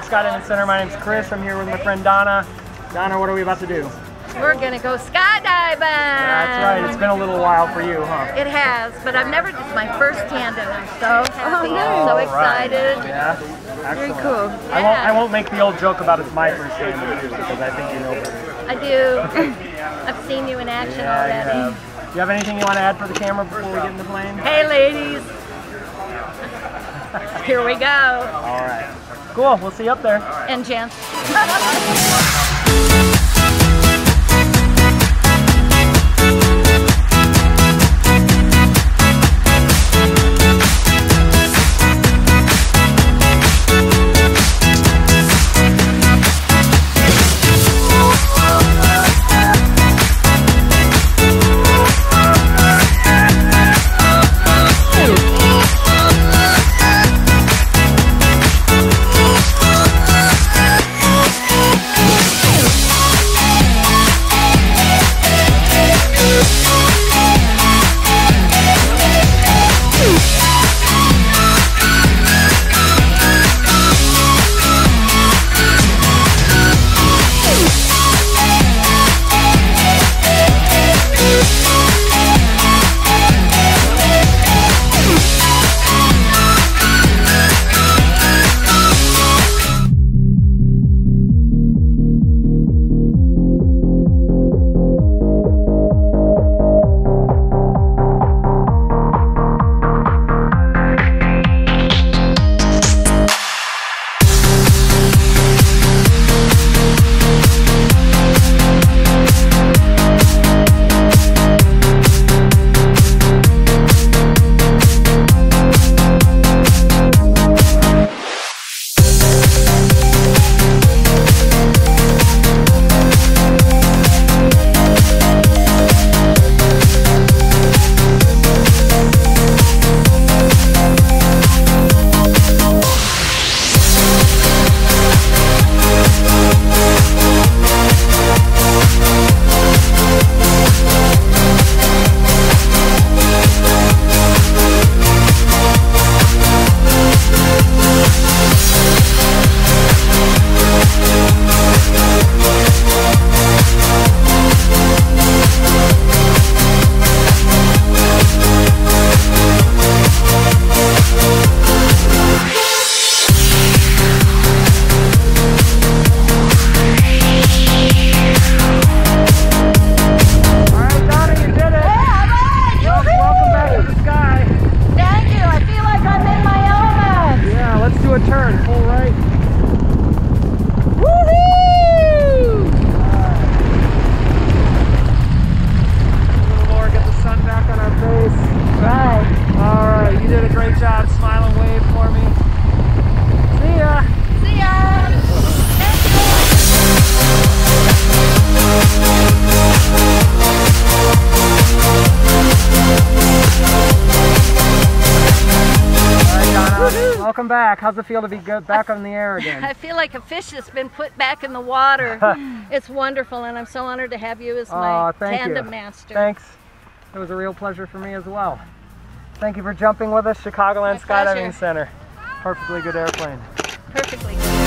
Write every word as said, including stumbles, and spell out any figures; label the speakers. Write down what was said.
Speaker 1: Skydiving Center. My name's Chris. I'm here with my friend Donna. Donna, what are we about to do?
Speaker 2: We're gonna go skydiving!
Speaker 1: That's right. It's been a little while for you, huh?
Speaker 2: It has, but I've never, it's my first tandem. I'm so happy,
Speaker 1: Oh,
Speaker 2: I'm so
Speaker 1: right.
Speaker 2: excited.
Speaker 1: Yeah,
Speaker 2: Very
Speaker 1: excellent.
Speaker 2: cool.
Speaker 1: I,
Speaker 2: Yeah.
Speaker 1: won't, I won't make the old joke about it's my first tandem too, because I think you know better.
Speaker 2: I do. I've seen you in action
Speaker 1: Yeah, you
Speaker 2: already.
Speaker 1: have. Do you have anything you want to add for the camera before we get in the plane?
Speaker 2: Hey ladies! Here we go.
Speaker 1: All right. Cool. We'll see you up there.
Speaker 2: And gents.
Speaker 1: Turn, full right.
Speaker 2: Woohoo!
Speaker 1: A little more, get the sun back on our face.
Speaker 2: Right.
Speaker 1: Alright, you did a great job. Smile and wave for me. See ya!
Speaker 2: See ya!
Speaker 1: Welcome back. How's it feel to be good back on the air again?
Speaker 2: I feel like a fish that's been put back in the water. It's wonderful, and I'm so honored to have you as my
Speaker 1: oh, thank
Speaker 2: tandem
Speaker 1: you.
Speaker 2: master.
Speaker 1: Thanks. It was a real pleasure for me as well. Thank you for jumping with us, Chicagoland
Speaker 2: My pleasure.
Speaker 1: Skydiving Center. Perfectly good airplane.
Speaker 2: Perfectly good.